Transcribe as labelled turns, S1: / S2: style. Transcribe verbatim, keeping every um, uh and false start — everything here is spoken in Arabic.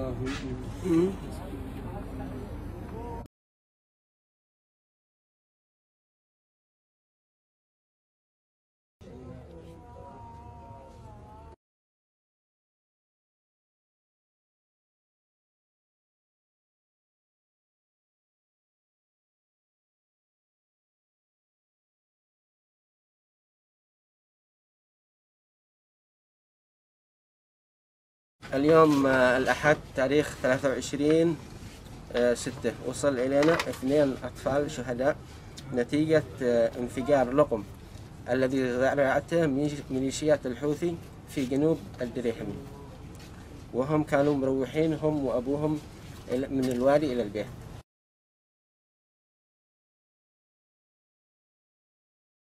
S1: اليوم الأحد تاريخ ثلاثة وعشرين ستة وصل إلينا اثنين أطفال شهداء نتيجة انفجار لقم الذي ذرعته ميليشيات الحوثي في جنوب الدريحمي، وهم كانوا مروحين هم وأبوهم من الوادي إلى البيت.